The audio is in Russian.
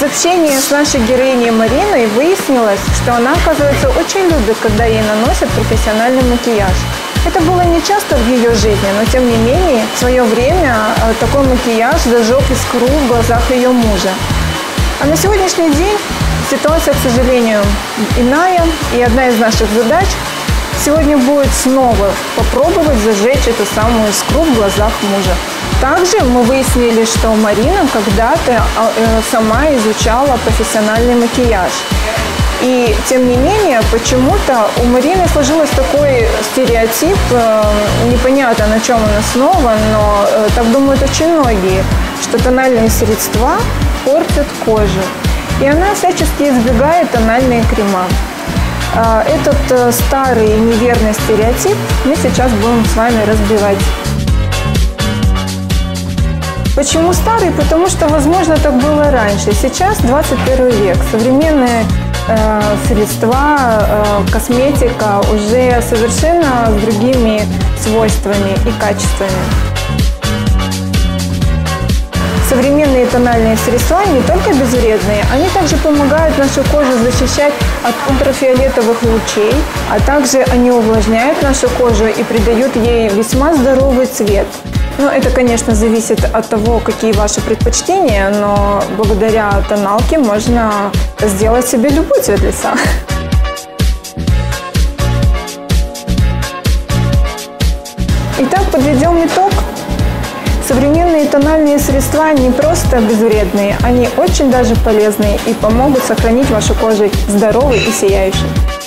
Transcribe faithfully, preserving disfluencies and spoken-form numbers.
общении с нашей героиней Мариной выяснилось, что она, оказывается, очень любит, когда ей наносят профессиональный макияж. Это было не часто в ее жизни, но тем не менее, в свое время такой макияж зажег искру в глазах ее мужа. А на сегодняшний день ситуация, к сожалению, иная, и одна из наших задач сегодня будет снова попробовать зажечь эту самую искру в глазах мужа. Также мы выяснили, что Марина когда-то сама изучала профессиональный макияж. И, тем не менее, почему-то у Марины сложился такой стереотип, непонятно, на чем он основан, но так думают очень многие, что тональные средства портят кожу. И она всячески избегает тональные крема. Этот старый неверный стереотип мы сейчас будем с вами разбивать. Почему старый? Потому что, возможно, так было раньше. Сейчас двадцать первый век. Современные э, средства, э, косметика уже совершенно с другими свойствами и качествами. Современные тональные средства не только безвредные, они также помогают нашу кожу защищать от ультрафиолетовых лучей, а также они увлажняют нашу кожу и придают ей весьма здоровый цвет. Ну, это, конечно, зависит от того, какие ваши предпочтения, но благодаря тоналке можно сделать себе любой цвет лица. Итак, подведем итог. Современные тональные средства не просто безвредные, они очень даже полезные и помогут сохранить вашу кожу здоровой и сияющей.